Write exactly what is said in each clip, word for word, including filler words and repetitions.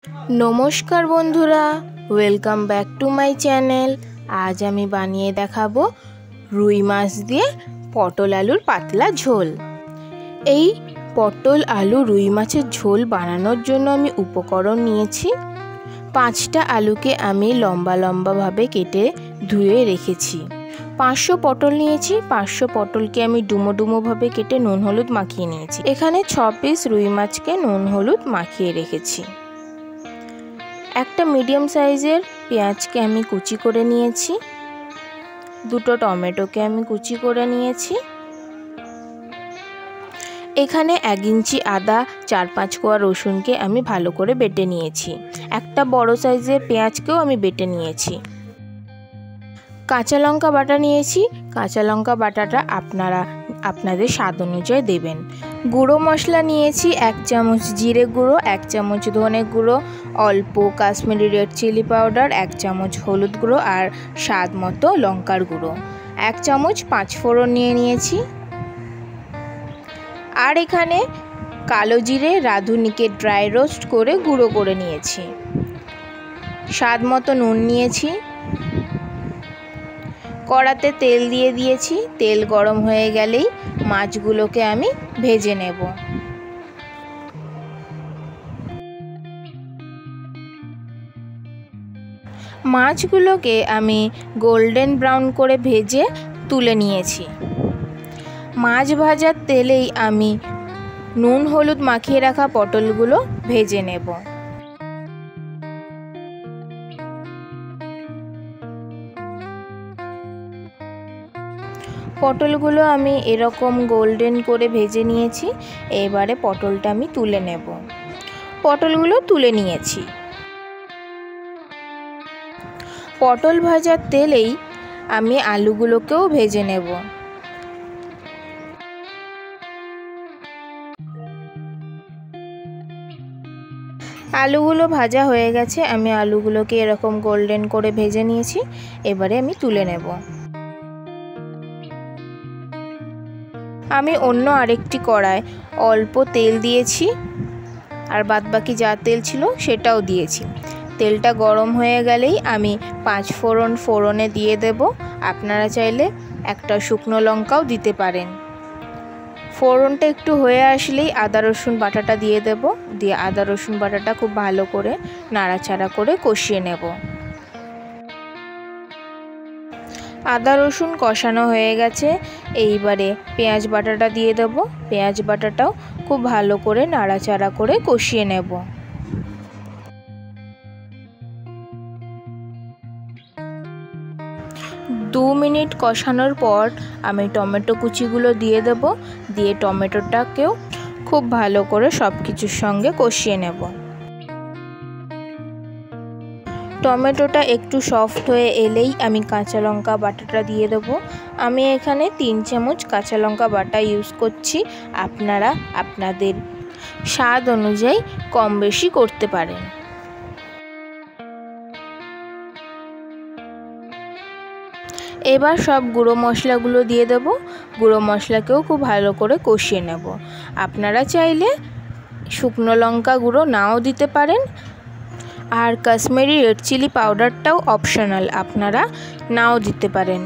नमस्कार बंधुरा welcome back to my channel. आज आमी बानिए देखाबो रुई माछ दिए पटल आलुर पातला झोल। এই पटल आलू रुई माछेर झोल बानानोर जोन्नो आमी उपकरण निয়েছি। पाँचटा आलूके आमी लम्बा लम्बा भावे केटे धुए रेखेছি। पाँचशो पटल निয়েছি। पाँचशो पटलके आमी डुमो डुमो भावे केटे नुन हलुद माखिए निয়েছি। एखाने छ पिस रुई माछके नुन हलुद माखिए रेखेছি। একটা মিডিয়াম সাইজের পেঁয়াজকে আমি কুচি করে নিয়েছি। দুটো টমেটোকে আমি কুচি করে নিয়েছি। এখানে এক ইঞ্চি আদা, চার পাঁচ কোয়া রসুনকে আমি ভালো করে বেটে নিয়েছি। একটা বড় সাইজের পেঁয়াজকেও আমি বেটে নিয়েছি। কাঁচা লঙ্কা বাটা নিয়েছি। কাঁচা লঙ্কা বাটাটা আপনারা আপনাদের স্বাদ অনুযায়ী দেবেন। গুঁড়ো মশলা নিয়েছি এক চামচ জিরে গুঁড়ো, এক চামচ ধনে গুঁড়ো, অল্প কাশ্মীরি রেড চিলি পাউডার, এক চামচ হলুদ গুঁড়ো আর স্বাদ মতো লঙ্কার গুঁড়ো, এক চামচ পাঁচ ফোড়ন নিয়ে নিয়েছি। আর এখানে কালো জিরে রাঁধুনিকে ড্রাই রোস্ট করে গুঁড়ো করে নিয়েছি। স্বাদ মতো নুন নিয়েছি। কড়াতে তেল দিয়ে দিয়েছি। তেল গরম হয়ে গেলেই মাছগুলোকে আমি ভেজে নেব। মাছগুলোকে আমি গোল্ডেন ব্রাউন করে ভেজে তুলে নিয়েছি। মাছ ভাজার তেলেই আমি নুন হলুদ মাখিয়ে রাখা পটলগুলো ভেজে নেব। পটলগুলো আমি এরকম গোল্ডেন করে ভেজে নিয়েছি। এবারে পটলটা আমি তুলে নেব। পটলগুলো তুলে নিয়েছি। পটল ভাজার তেলেই আমি আলুগুলোকেও ভেজে নেব। আলুগুলো ভাজা হয়ে গেছে। আমি আলুগুলোকে এরকম গোল্ডেন করে ভেজে নিয়েছি। এবারে আমি তুলে নেব। আমি অন্য আরেকটি কড়ায় অল্প তেল দিয়েছি আর বাদবাকি যা তেল ছিল সেটাও দিয়েছি। তেলটা গরম হয়ে গেলেই আমি পাঁচ ফোড়ন ফোড়নে দিয়ে দেব। আপনারা চাইলে একটা শুকনো লঙ্কাও দিতে পারেন। ফোড়নটা একটু হয়ে আসলেই আদা রসুন বাটাটা দিয়ে দেব। দিয়ে আদা রসুন বাটাটা খুব ভালো করে নাড়াচাড়া করে কষিয়ে নেব। আদা রসুন কষানো হয়ে গেছে। এইবারে পেঁয়াজ বাটাটা দিয়ে দেব। পেঁয়াজ বাটাটাও খুব ভালো করে নাড়াচাড়া করে কষিয়ে নেব। দু মিনিট কষানোর পর আমি টমেটো কুচিগুলো দিয়ে দেব। দিয়ে টমেটোটাকেও খুব ভালো করে সব কিছুর সঙ্গে কষিয়ে নেব। টমেটোটা একটু সফট হয়ে এলেই আমি কাঁচা লঙ্কা বাটাটা দিয়ে দেবো। আমি এখানে তিন চামচ কাঁচা লঙ্কা বাটা ইউজ করছি। আপনারা আপনাদের স্বাদ অনুযায়ী কম বেশি করতে পারেন। এবার সব গুঁড়ো মশলাগুলো দিয়ে দেব। গুঁড়ো মশলাকেও খুব ভালো করে কষিয়ে নেব। আপনারা চাইলে শুকনো লঙ্কা গুঁড়ো নাও দিতে পারেন। আর কাশ্মীরি রেড চিলি পাউডারটাও অপশনাল, আপনারা নাও দিতে পারেন।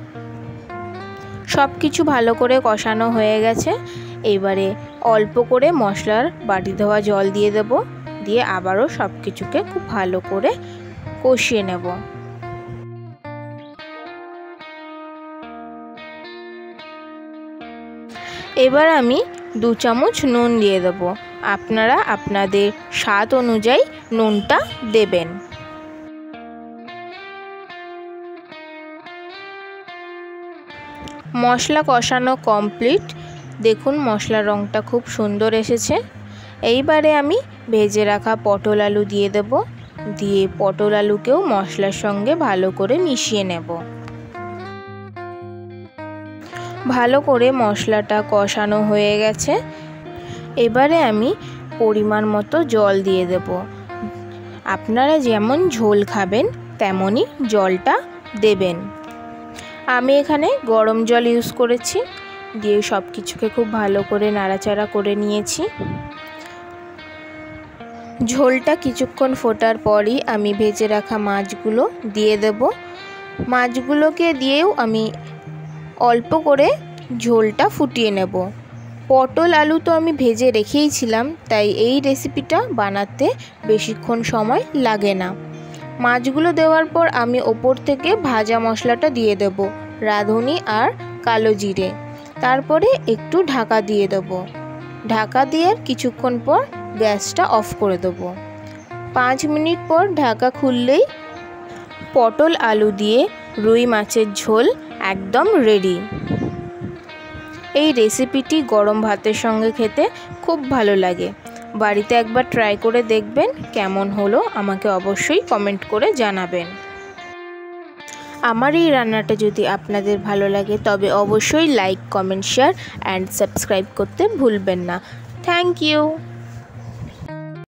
সব কিছু ভালো করে কষানো হয়ে গেছে। এবারে অল্প করে মশলার বাটি ধোয়া জল দিয়ে দেব। দিয়ে আবারও সব কিছুকে খুব ভালো করে কষিয়ে নেব। এবার আমি দু চামচ নুন দিয়ে দেব। আপনারা আপনাদের স্বাদ অনুযায়ী নুনটা দেবেন। মশলা কষানো কমপ্লিট। দেখুন মশলার রঙটা খুব সুন্দর এসেছে। এইবারে আমি ভেজে রাখা পটল আলু দিয়ে দেব। দিয়ে পটল আলুকেও মশলার সঙ্গে ভালো করে মিশিয়ে নেব। ভালো করে মশলাটা কষানো হয়ে গেছে। এবারে আমি পরিমাণ মতো জল দিয়ে দেব। আপনারা যেমন ঝোল খাবেন তেমনই জলটা দেবেন। আমি এখানে গরম জল ইউজ করেছি। দিয়ে সব কিছুকে খুব ভালো করে নাড়াচাড়া করে নিয়েছি। ঝোলটা কিছুক্ষণ ফোটার পরই আমি ভেজে রাখা মাছগুলো দিয়ে দেব। মাছগুলোকে দিয়েও আমি অল্প করে ঝোলটা ফুটিয়ে নেব। পটল আলু তো আমি ভেজে রেখেইছিলাম, তাই এই রেসিপিটা বানাতে বেশিক্ষণ সময় লাগে না। মাছগুলো দেওয়ার পর আমি ওপর থেকে ভাজা মশলাটা দিয়ে দেব, রাঁধুনি আর কালো জিরে। তারপরে একটু ঢাকা দিয়ে দেব। ঢাকা দিয়ে কিছুক্ষণ পর গ্যাসটা অফ করে দেব। পাঁচ মিনিট পর ঢাকা খুললেই পটল আলু দিয়ে রুই মাছের ঝোল একদম রেডি। এই রেসিপিটি গরম ভাতের সঙ্গে খেতে খুব ভালো লাগে। বাড়িতে একবার ট্রাই করে দেখবেন, কেমন হলো আমাকে অবশ্যই কমেন্ট করে জানাবেন। আমার এই রান্নাটা যদি আপনাদের ভালো লাগে তবে অবশ্যই like, comment, share and subscribe করতে ভুলবেন না। Thank you.